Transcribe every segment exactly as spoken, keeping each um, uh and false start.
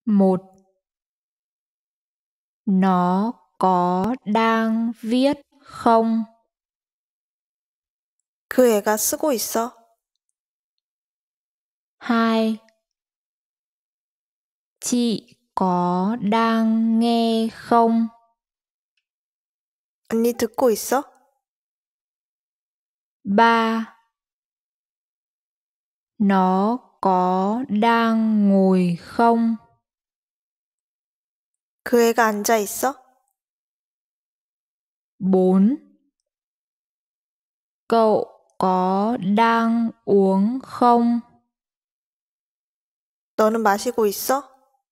Một. Nó có đang viết không? 그 애가 쓰고 있어? Hai. Chị có đang nghe không? 언니 듣고 있어? Ba. Nó có đang ngồi không? 그 애가 앉아 있어? Bốn. Cậu có đang uống không? 너는 마시고 있어?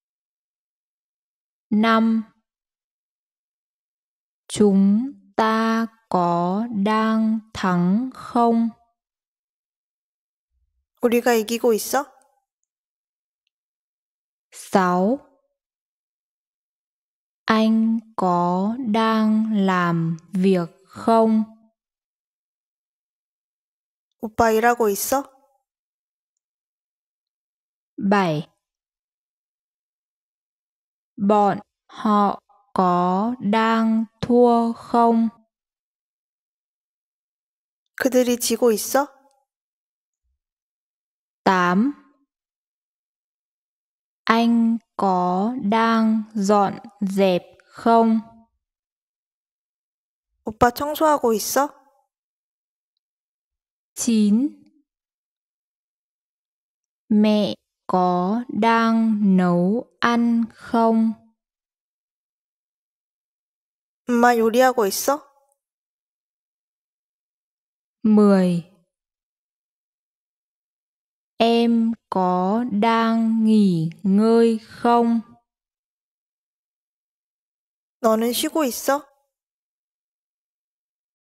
Năm. Chúng ta có đang thắng không? 우리가 이기고 있어? Sáu. Anh có đang làm việc không? 오빠 일하고 있어? Bảy. Bọn họ có đang thua không? 그들이 지고 있어? Tám. Anh có đang dọn dẹp không? 오빠 청소하고 있어? Chín. Mẹ có đang nấu ăn không? 엄마 요리하고 있어? Mười. Em có đang nghỉ ngơi không? 너는 쉬고 있어?